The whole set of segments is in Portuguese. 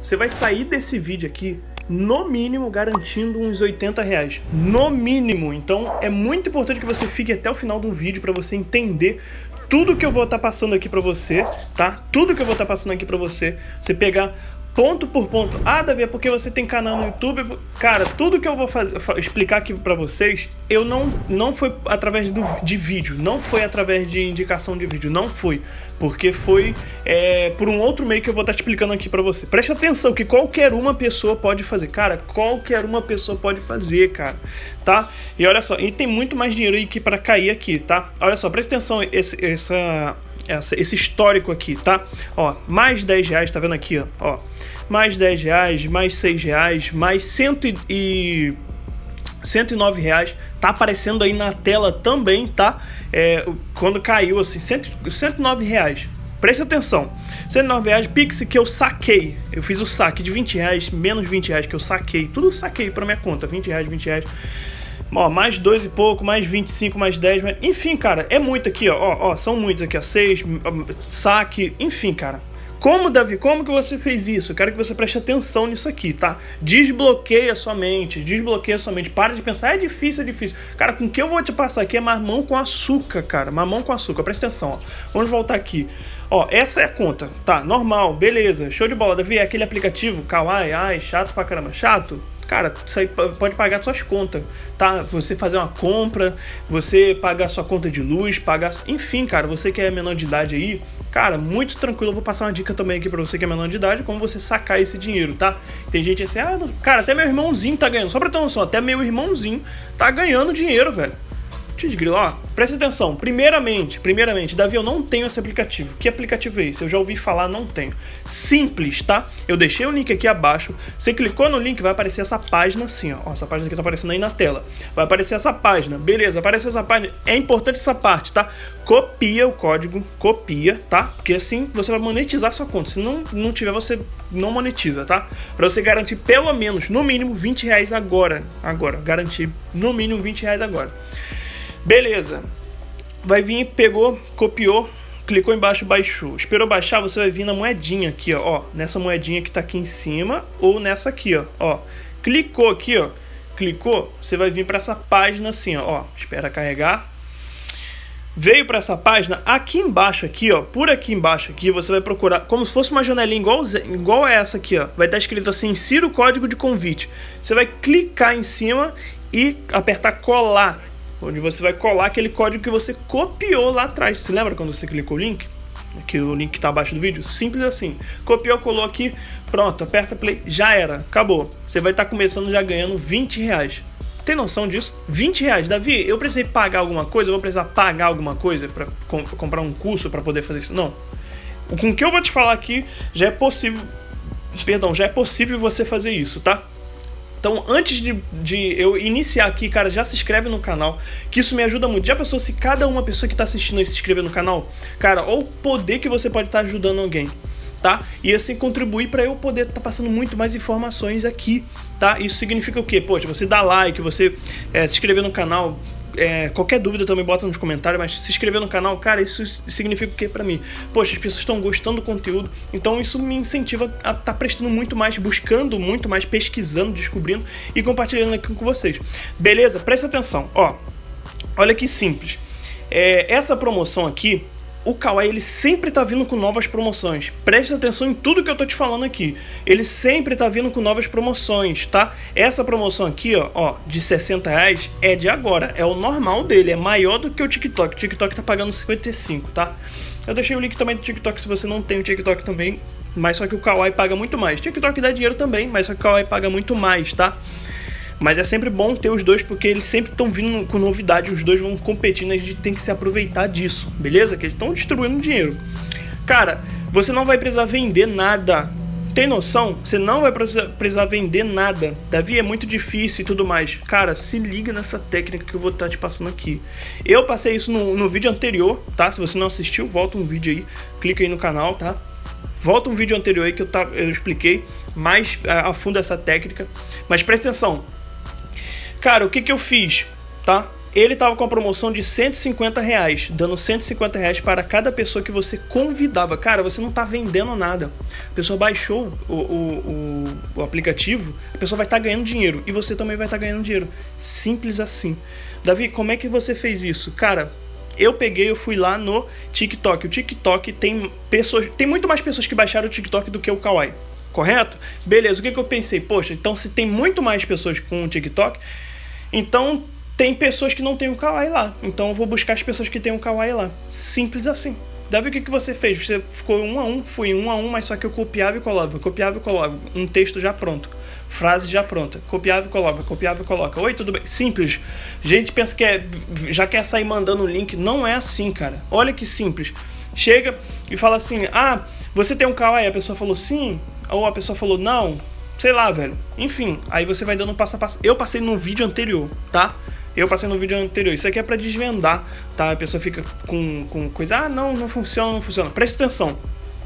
você vai sair desse vídeo aqui, no mínimo, garantindo uns R$80. No mínimo. Então, é muito importante que você fique até o final do vídeo para você entender tudo que eu vou estar passando aqui para você, tá? Tudo que eu vou estar passando aqui para você. Você pegar ponto por ponto. Ah, Davi, é porque você tem canal no YouTube. Cara, tudo que eu vou explicar aqui pra vocês, eu não foi através de vídeo, não foi através de indicação de vídeo, não foi. Porque foi por um outro meio que eu vou estar explicando aqui pra você. Presta atenção que qualquer uma pessoa pode fazer. Cara, qualquer uma pessoa pode fazer, cara. Tá? E olha só, e tem muito mais dinheiro aqui pra cair aqui, tá? Olha só, presta atenção esse histórico aqui, tá? Ó, mais R$10, tá vendo aqui, ó? Mais R$10, mais R$6, mais R$109, tá aparecendo aí na tela também, tá? Quando caiu assim, R$109. Presta atenção, R$109 Pix que eu saquei. Eu fiz o saque de R$20, menos R$20 que eu saquei. Tudo saquei pra minha conta, R$20. Ó, mais 2 e pouco, mais 25, mais 10, mais... enfim, cara, é muito aqui, ó, são muitos aqui, ó, 6, saque, enfim, cara. Como, Davi, como que você fez isso? Eu quero que você preste atenção nisso aqui, tá? Desbloqueia sua mente, para de pensar, é difícil. Cara, com o que eu vou te passar aqui é mamão com açúcar, cara, mamão com açúcar, presta atenção, ó. Vamos voltar aqui. Ó, essa é a conta, tá, normal, beleza, show de bola, Davi, é aquele aplicativo, Kawaii, ai, chato pra caramba, chato? Cara, isso aí pode pagar suas contas, tá? Você fazer uma compra, você pagar sua conta de luz, enfim, cara, você que é menor de idade aí, cara, muito tranquilo, eu vou passar uma dica também aqui pra você que é menor de idade, como você sacar esse dinheiro, tá? Tem gente assim, cara, até meu irmãozinho tá ganhando, só pra ter noção, até meu irmãozinho tá ganhando dinheiro, velho. Ó, presta atenção, primeiramente, Davi, eu não tenho esse aplicativo. Que aplicativo é esse? Eu já ouvi falar, não tenho. Simples, tá? Eu deixei o link aqui abaixo, você clicou no link, vai aparecer essa página assim, ó, essa página que tá aparecendo aí na tela. Vai aparecer essa página, beleza, apareceu essa página, é importante essa parte, tá? Copia o código, tá? Porque assim você vai monetizar sua conta, se não tiver, você não monetiza, tá? Pra você garantir pelo menos, no mínimo, R$20 agora, garantir no mínimo R$20 agora. Beleza, vai vir, pegou, copiou, clicou embaixo, baixou. Esperou baixar, você vai vir na moedinha aqui, ó, nessa moedinha que tá aqui em cima ou nessa aqui, ó. Clicou aqui, ó, clicou, você vai vir para essa página assim, ó, espera carregar. Veio para essa página, aqui embaixo aqui, ó, por aqui embaixo aqui, você vai procurar como se fosse uma janelinha igual a essa aqui, ó. Vai estar escrito assim, insira o código de convite. Você vai clicar em cima e apertar colar, onde você vai colar aquele código que você copiou lá atrás. Você lembra quando você clicou o link? Aqui o link que tá abaixo do vídeo, simples assim. Copiou, colou aqui, pronto, aperta play, já era, acabou. Você vai estar começando já ganhando R$20. Tem noção disso? R$20. Davi, eu precisei pagar alguma coisa? Eu vou precisar pagar alguma coisa para comprar um curso para poder fazer isso? Não. Com o que eu vou te falar aqui, já é possível você fazer isso, tá? Então, antes de eu iniciar aqui, cara, já se inscreve no canal, que isso me ajuda muito. Já pensou se cada uma pessoa que tá assistindo aí se inscrever no canal? Cara, olha o poder que você pode estar ajudando alguém, tá? E assim contribuir para eu poder estar passando muito mais informações aqui, tá? Isso significa o quê? Poxa, você dá like, você se inscrever no canal. Qualquer dúvida também bota nos comentários, mas se inscrever no canal, cara, isso significa o que pra mim? Poxa, as pessoas estão gostando do conteúdo, então isso me incentiva a estar prestando muito mais, buscando muito mais, pesquisando, descobrindo e compartilhando aqui com vocês. Beleza? Presta atenção, ó, olha que simples. Essa promoção aqui, o Kawaii, ele sempre tá vindo com novas promoções. Presta atenção em tudo que eu tô te falando aqui. Ele sempre tá vindo com novas promoções, tá? Essa promoção aqui, ó, de R$60 é de agora. É o normal dele, é maior do que o TikTok. O TikTok tá pagando 55, tá? Eu deixei o link também do TikTok se você não tem o TikTok também. Mas só que o Kawaii paga muito mais. TikTok dá dinheiro também, mas só que o Kawaii paga muito mais, tá? Mas é sempre bom ter os dois, porque eles sempre estão vindo com novidade, os dois vão competindo, a gente tem que se aproveitar disso, beleza? Que eles estão distribuindo dinheiro. Cara, você não vai precisar vender nada. Tem noção? Você não vai precisar vender nada. Davi, é muito difícil e tudo mais. Cara, se liga nessa técnica que eu vou estar te passando aqui. Eu passei isso no vídeo anterior, tá? Se você não assistiu, volta um vídeo aí, clica aí no canal, tá? Volta um vídeo anterior aí que eu expliquei mais a fundo essa técnica. Mas presta atenção. Cara, o que eu fiz, tá? Ele tava com a promoção de R$150, dando R$150 para cada pessoa que você convidava. Cara, você não tá vendendo nada. A pessoa baixou o aplicativo, a pessoa vai estar ganhando dinheiro e você também vai estar ganhando dinheiro. Simples assim. Davi, como é que você fez isso? Cara, eu fui lá no TikTok. O TikTok tem muito mais pessoas que baixaram o TikTok do que o Kawaii. Correto? Beleza, o que eu pensei? Poxa, então se tem muito mais pessoas com o TikTok, então tem pessoas que não tem o Kawaii lá. Então eu vou buscar as pessoas que tem o Kawaii lá. Simples assim. Davi, o que você fez? Você ficou fui um a um, mas só que eu copiava e colava. Um texto já pronto. Frase já pronta. Copiava e coloca. Oi, tudo bem? Simples. Gente pensa que já quer sair mandando o link. Não é assim, cara. Olha que simples. Chega e fala assim, ah, você tem um Kawaii? A pessoa falou sim. Ou a pessoa falou não, sei lá, velho. Enfim, aí você vai dando um passo a passo. Eu passei no vídeo anterior, tá? Isso aqui é pra desvendar, tá? A pessoa fica com coisa, ah, não funciona. Presta atenção.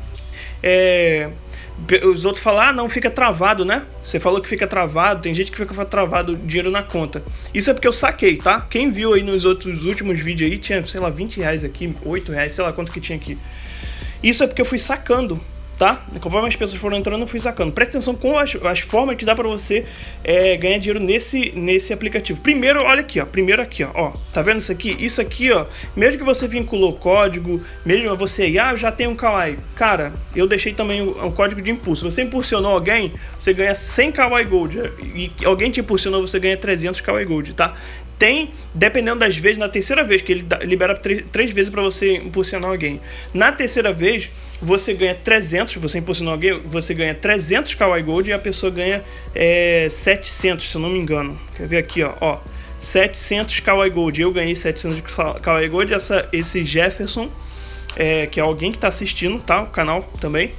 Os outros falam, ah, não, fica travado, né? Você falou que fica travado, tem gente que fica travado dinheiro na conta. Isso é porque eu saquei, tá? Quem viu aí nos últimos vídeos aí, tinha, sei lá, R$20 aqui, R$8, sei lá quanto que tinha aqui. Isso é porque eu fui sacando, tá? Conforme as pessoas foram entrando, eu fui sacando. Presta atenção com as formas que dá pra você ganhar dinheiro nesse aplicativo. Primeiro, olha aqui, ó. Ó. Tá vendo isso aqui? Isso aqui, ó. Mesmo que você vinculou código, mesmo você aí, eu já tenho um Kawaii. Cara, eu deixei também o código de impulso. Você impulsionou alguém, você ganha 100 Kawaii Gold. E alguém te impulsionou, você ganha 300 Kawaii Gold, tá? Tem, dependendo das vezes, na terceira vez, que ele libera três vezes para você impulsionar alguém. Na terceira vez, você ganha 300, você impulsionou alguém, você ganha 300 Kawaii Gold e a pessoa ganha 700, se eu não me engano. Quer ver aqui, ó 700 Kawaii Gold. Eu ganhei 700 Kawaii Gold. Esse Jefferson, que é alguém que está assistindo, tá? O canal também,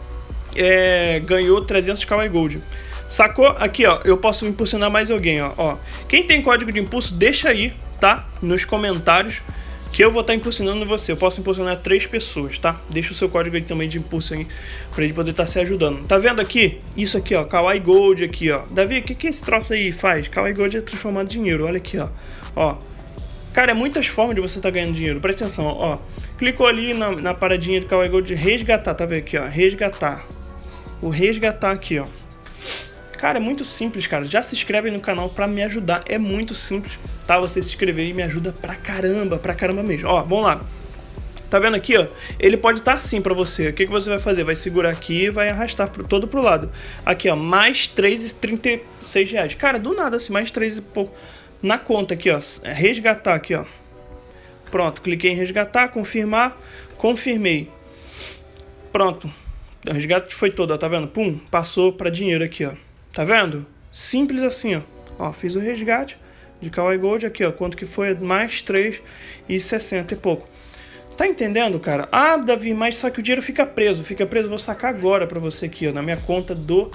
ganhou 300 Kawaii Gold. Sacou? Aqui, ó, eu posso impulsionar mais alguém, ó. Quem tem código de impulso, deixa aí, tá? Nos comentários, que eu vou estar impulsionando você. Eu posso impulsionar 3 pessoas, tá? Deixa o seu código aí também de impulso aí, pra ele poder estar se ajudando. Tá vendo aqui? Isso aqui, ó, Kawaii Gold aqui, ó. Davi, o que esse troço aí faz? Kawaii Gold é transformado em dinheiro, olha aqui, ó. Cara, é muitas formas de você estar ganhando dinheiro. Presta atenção, ó. Clicou ali na paradinha do Kawaii Gold, resgatar, tá vendo aqui, ó? Resgatar. O resgatar aqui, ó. Cara, é muito simples, cara. Já se inscreve no canal pra me ajudar. É muito simples, tá? Você se inscrever e me ajuda pra caramba mesmo. Ó, vamos lá. Tá vendo aqui, ó? Ele pode estar assim pra você. O que você vai fazer? Vai segurar aqui e vai arrastar todo pro lado. Aqui, ó, mais R$3,36. Cara, do nada, assim, mais 3 e pouco. Na conta aqui, ó, resgatar aqui, ó. Pronto, cliquei em resgatar, confirmar, confirmei. Pronto. O resgate foi todo, ó, tá vendo? Pum, passou pra dinheiro aqui, ó. Tá vendo? Simples assim, ó. Fiz o resgate de Kawaii Gold aqui, ó. Quanto que foi? Mais 3,60 e pouco. Tá entendendo, cara? Ah, Davi, mas só que o dinheiro fica preso. Vou sacar agora pra você aqui, ó. Na minha conta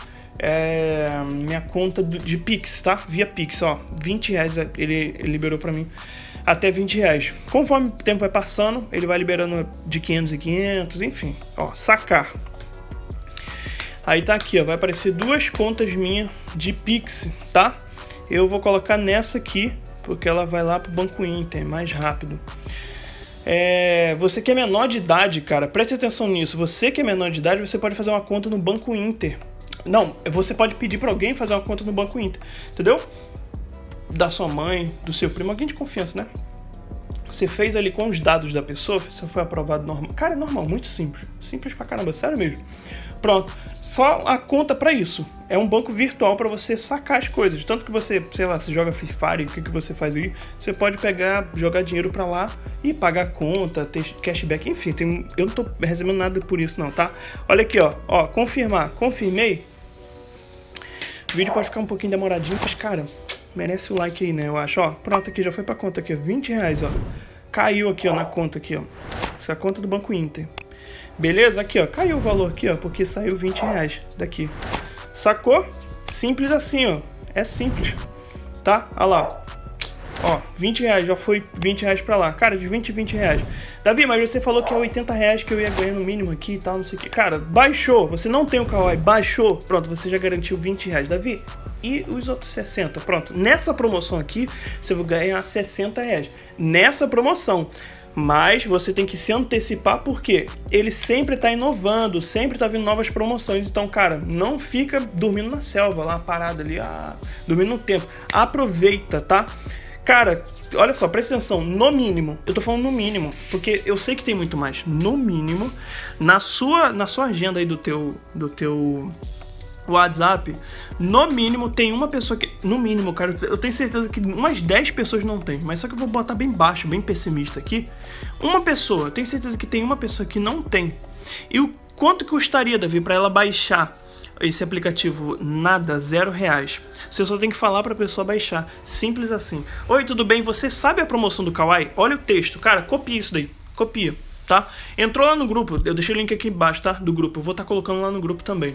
de Pix, tá? Via Pix, ó. R$20 ele liberou pra mim. Até R$20. Conforme o tempo vai passando, ele vai liberando de 500 em 500, enfim. Ó, sacar. Aí tá aqui, ó, vai aparecer 2 contas minhas de Pix, tá? Eu vou colocar nessa aqui, porque ela vai lá pro Banco Inter, mais rápido. Você que é menor de idade, cara, preste atenção nisso. Você que é menor de idade, você pode fazer uma conta no Banco Inter. Não, você pode pedir pra alguém fazer uma conta no Banco Inter, entendeu? Da sua mãe, do seu primo, alguém de confiança, né? Você fez ali com os dados da pessoa, você foi aprovado normal. Cara, é normal, muito simples. Simples pra caramba, sério mesmo. Pronto, só a conta pra isso. É um banco virtual pra você sacar as coisas. Tanto que você, sei lá, se joga Free Fire, o que você faz aí, você pode pegar, jogar dinheiro pra lá e pagar conta, ter cashback, enfim. Eu não tô recebendo nada por isso não, tá? Olha aqui, ó, confirmar, confirmei. O vídeo pode ficar um pouquinho demoradinho, mas, cara, merece o like aí, né, eu acho. Ó, pronto, aqui, já foi pra conta aqui, ó, R$20, ó. Caiu aqui, ó, na conta aqui, ó. Essa é a conta do Banco Inter. Beleza? Aqui, ó, caiu o valor aqui, ó, porque saiu R$20 daqui. Sacou? Simples assim, ó. É simples, tá? Olha lá. Ó, 20 reais, já foi 20 reais pra lá. Cara, de 20 reais. Davi, mas você falou que é 80 reais que eu ia ganhar no mínimo aqui e tal, não sei o que. Cara, baixou. Você não tem o Kawaii, baixou. Pronto, você já garantiu 20 reais. Davi, e os outros 60? Pronto, nessa promoção aqui, você vai ganhar 60 reais. Nessa promoção. Mas você tem que se antecipar porque ele sempre tá inovando, sempre tá vindo novas promoções. Então, cara, não fica dormindo na selva lá, parado ali, dormindo no tempo. Aproveita, tá? Cara, olha só, presta atenção, no mínimo, eu tô falando no mínimo, porque eu sei que tem muito mais. No mínimo, na sua agenda aí do teu WhatsApp, no mínimo tem uma pessoa que... No mínimo, cara, eu tenho certeza que umas 10 pessoas não tem. Mas só que eu vou botar bem baixo, bem pessimista aqui. Uma pessoa, eu tenho certeza que tem uma pessoa que não tem. E o quanto custaria, Davi, pra ela baixar esse aplicativo? Nada, R$0. Você só tem que falar pra pessoa baixar. Simples assim. Oi, tudo bem? Você sabe a promoção do Kawaii? Olha o texto. Cara, copia isso daí. Copia, tá? Entrou lá no grupo. Eu deixei o link aqui embaixo, tá? Do grupo. Eu vou estar colocando lá no grupo também.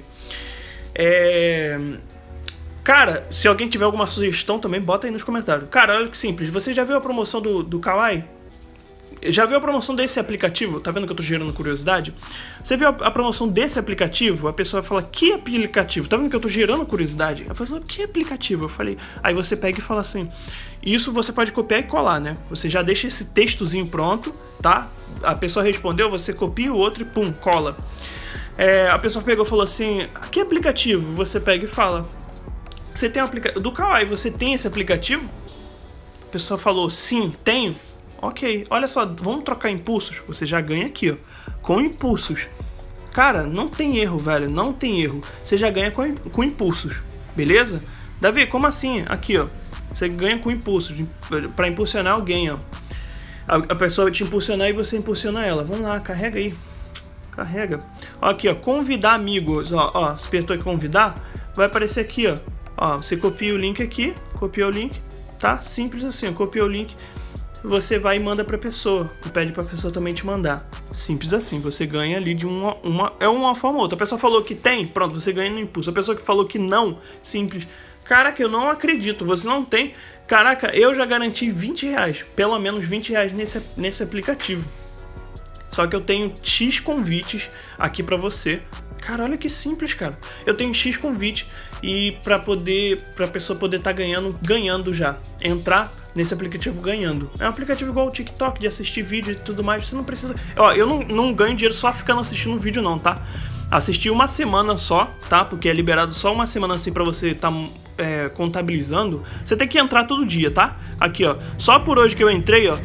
Cara, se alguém tiver alguma sugestão também, bota aí nos comentários. Cara, olha que simples. Você já viu a promoção do Kawaii? Já viu a promoção desse aplicativo? Tá vendo que eu tô gerando curiosidade? Você viu a promoção desse aplicativo? A pessoa fala, que aplicativo? Tá vendo que eu tô gerando curiosidade? A pessoa, que aplicativo? Eu falei, aí você pega e fala assim. Isso você pode copiar e colar, né? Você já deixa esse textozinho pronto, tá? A pessoa respondeu, você copia o outro e pum, cola. A pessoa pegou e falou assim, que aplicativo? Você pega e fala, você tem um aplicativo do Kawaii, você tem esse aplicativo? A pessoa falou, sim, tenho. Ok, olha só, vamos trocar impulsos? Você já ganha aqui, ó, com impulsos. Cara, não tem erro, velho, não tem erro. Você já ganha com impulsos, beleza? Davi, como assim? Aqui, ó, você ganha com impulsos, pra impulsionar alguém, ó. A pessoa vai te impulsionar e você impulsiona ela. Vamos lá, carrega aí. Carrega. Ó, aqui, ó, convidar amigos, ó, apertou em convidar, vai aparecer aqui, ó, você copia o link aqui, copia o link, tá? Simples assim, ó, copia o link, você vai e manda pra pessoa, e pede pra pessoa também te mandar. Simples assim, você ganha ali de uma forma ou outra. A pessoa falou que tem, pronto, você ganha no impulso. A pessoa que falou que não, simples. Caraca, eu não acredito, você não tem. Caraca, eu já garanti 20 reais, pelo menos 20 reais nesse aplicativo. Só que eu tenho X convites aqui pra você. Cara, olha que simples, cara. Eu tenho X convite e pra pessoa poder estar ganhando já. Entrar nesse aplicativo ganhando. É um aplicativo igual o TikTok, de assistir vídeo e tudo mais. Você não precisa... Ó, eu não ganho dinheiro só ficando assistindo um vídeo não, tá? Assistir uma semana só, tá? Porque é liberado só uma semana assim pra você estar contabilizando. Você tem que entrar todo dia, tá? Aqui, ó. Só por hoje que eu entrei, ó.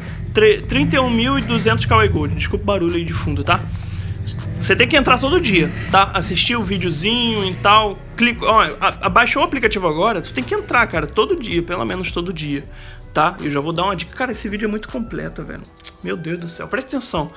31.200 Kawaii Gold. Desculpa o barulho aí de fundo, tá? Você tem que entrar todo dia, tá? Assistir o videozinho e tal. Clica, ó, baixou o aplicativo agora, tu tem que entrar, cara, todo dia, pelo menos todo dia, tá? Eu já vou dar uma dica. Cara, esse vídeo é muito completo, velho. Meu Deus do céu, presta atenção.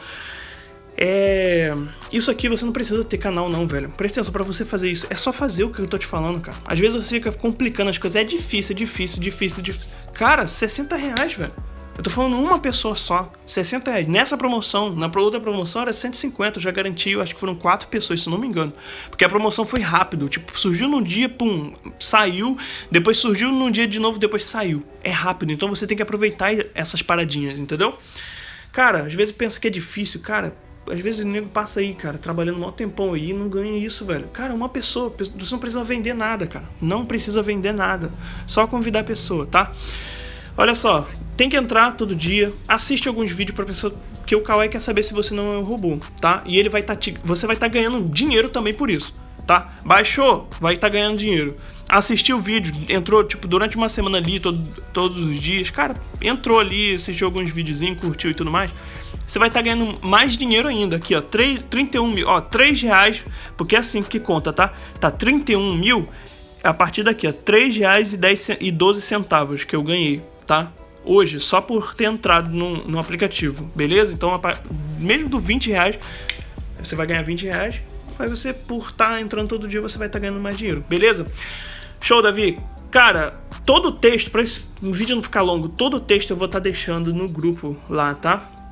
Isso aqui você não precisa ter canal não, velho. Presta atenção, pra você fazer isso, é só fazer o que eu tô te falando, cara. Às vezes você fica complicando as coisas, é difícil. Cara, 60 reais, velho. Eu tô falando uma pessoa só, 60 reais. Nessa promoção, na outra promoção era 150, eu já garanti, eu acho que foram 4 pessoas, se não me engano. Porque a promoção foi rápido, tipo, surgiu num dia, pum, saiu, depois surgiu num dia de novo, depois saiu. É rápido, então você tem que aproveitar essas paradinhas, entendeu? Cara, às vezes pensa que é difícil, cara. Às vezes o nego passa aí, cara, trabalhando um maior tempão aí e não ganha isso, velho. Cara, uma pessoa, você não precisa vender nada, cara. Não precisa vender nada. Só convidar a pessoa, tá? Olha só, tem que entrar todo dia, assiste alguns vídeos pra pessoa, que o Kawaii quer saber se você não é um robô, tá? E ele vai você vai estar ganhando dinheiro também por isso, tá? Baixou, vai estar ganhando dinheiro. Assistiu o vídeo, entrou, tipo, durante uma semana ali, todos os dias, cara, entrou ali, assistiu alguns videozinhos, curtiu e tudo mais. Você vai estar ganhando mais dinheiro ainda, aqui, ó, 31 mil, ó, 3 reais, porque é assim que conta, tá? Tá 31 mil, a partir daqui, ó, 3 reais e 12 centavos que eu ganhei, tá? Hoje, só por ter entrado no aplicativo, beleza? Então, mesmo do 20 reais, você vai ganhar 20 reais, mas você, por estar entrando todo dia, você vai estar ganhando mais dinheiro, beleza? Show, Davi! Cara, todo o texto, para esse vídeo não ficar longo, todo o texto eu vou estar deixando no grupo lá, tá?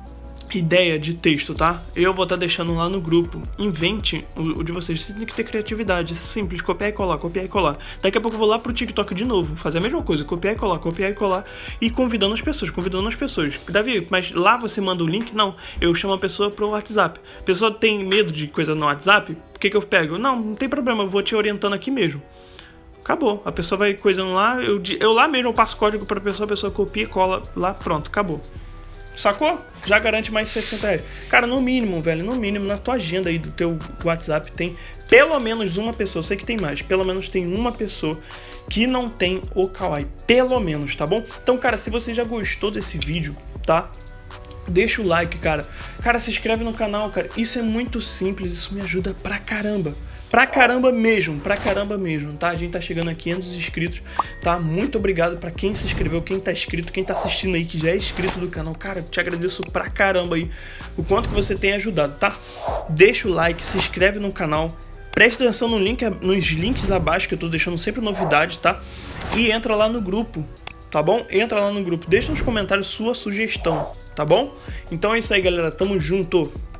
ideia de texto, tá? Eu vou estar deixando lá no grupo. Invente o de vocês. Você tem que ter criatividade. É simples, copiar e colar, copiar e colar. Daqui a pouco eu vou lá pro TikTok de novo, fazer a mesma coisa, copiar e colar e convidando as pessoas. Davi, mas lá você manda o link? Não, eu chamo a pessoa pro WhatsApp. A pessoa tem medo de coisa no WhatsApp? O que eu pego? Não tem problema, eu vou te orientando aqui mesmo. Acabou. A pessoa vai coisando lá, eu lá mesmo eu passo código pra pessoa, a pessoa copia e cola lá, pronto, acabou. Sacou? Já garante mais 60 reais. Cara, no mínimo, velho, no mínimo, na tua agenda aí do teu WhatsApp tem pelo menos uma pessoa, sei que tem mais, pelo menos tem uma pessoa que não tem o Kawaii. Pelo menos, tá bom? Então, cara, se você já gostou desse vídeo, tá? Deixa o like, cara. Cara, se inscreve no canal, cara. Isso é muito simples, isso me ajuda pra caramba. Pra caramba mesmo, tá? A gente tá chegando a 500 inscritos, tá? Muito obrigado pra quem se inscreveu, quem tá inscrito, quem tá assistindo aí, que já é inscrito do canal. Cara, te agradeço pra caramba aí o quanto que você tem ajudado, tá? Deixa o like, se inscreve no canal, preste atenção no nos links abaixo, que eu tô deixando sempre novidade, tá? E entra lá no grupo, tá bom? Entra lá no grupo, deixa nos comentários sua sugestão, tá bom? Então é isso aí, galera, tamo junto!